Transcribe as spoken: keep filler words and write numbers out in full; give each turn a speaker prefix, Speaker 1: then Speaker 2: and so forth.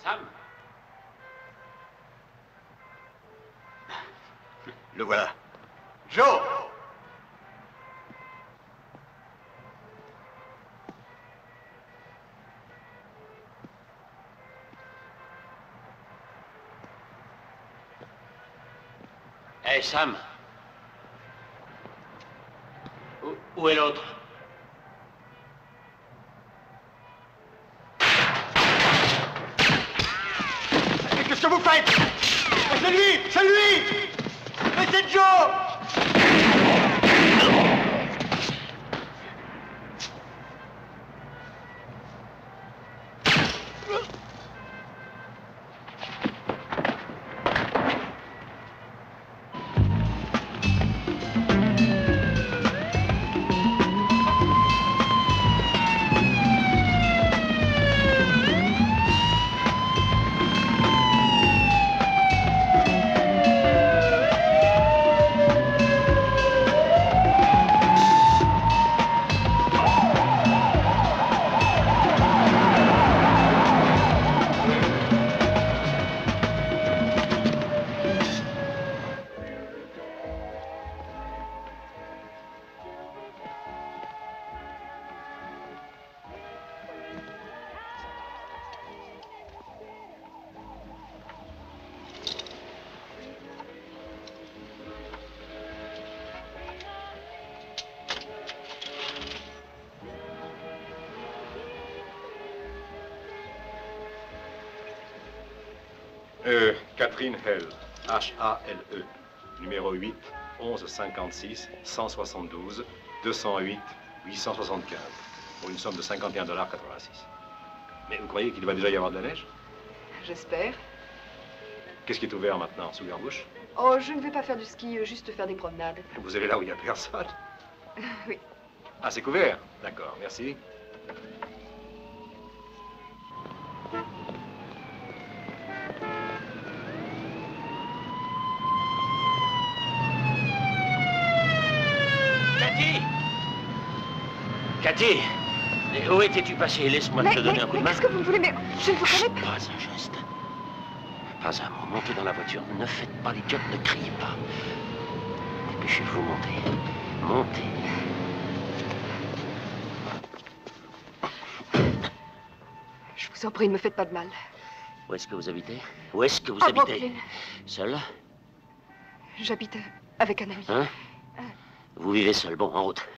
Speaker 1: Sam?
Speaker 2: Le voilà. Joe!
Speaker 1: Hé, hey, Sam. Où, où est l'autre?
Speaker 2: Qu'est-ce que vous faites? C'est lui! C'est lui! Mais c'est Joe!
Speaker 3: Euh, Catherine Hale, H A L E, numéro huit, onze cinquante-six, cent soixante-douze, deux cent huit, huit cent soixante-quinze, pour une somme de cinquante et un dollars quatre-vingt-six. Mais vous croyez qu'il va déjà y avoir de la neige?
Speaker 4: J'espère.
Speaker 3: Qu'est-ce qui est ouvert maintenant, sous Garbouche?
Speaker 4: Oh, je ne vais pas faire du ski, juste faire des promenades.
Speaker 3: Vous allez là où il n'y a personne?
Speaker 4: Oui.
Speaker 3: Ah, c'est couvert? D'accord, merci.
Speaker 1: Cathy, où étais-tu passé? Laisse-moi te donner
Speaker 4: mais,
Speaker 1: un coup de
Speaker 4: mais
Speaker 1: main.
Speaker 4: qu'est-ce que vous voulez? Mais je ne vous connais pas.
Speaker 1: Pas un geste. Pas un mot. Montez dans la voiture. Ne faites pas l'idiote, ne criez pas. Dépêchez-vous, montez. Montez.
Speaker 4: Je vous en prie, ne me faites pas de mal.
Speaker 1: Où est-ce que vous habitez? Où est-ce que vous
Speaker 4: À
Speaker 1: habitez?
Speaker 4: Brooklyn.
Speaker 1: Seul?
Speaker 4: J'habite avec un ami.
Speaker 1: Hein? Vous vivez seul. Bon, en route.